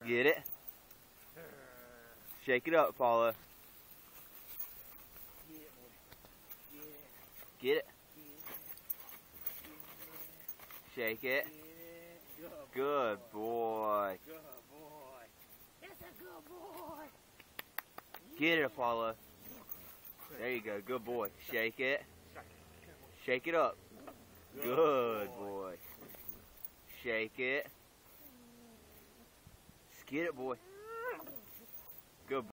Get it. Shake it up, Apollo. Get it. Shake it. Good boy. Good boy. That's a good boy. Get it, Apollo. There you go. Good boy. Shake it. Shake it up. Good boy. Shake it. Get it, boy. Good boy.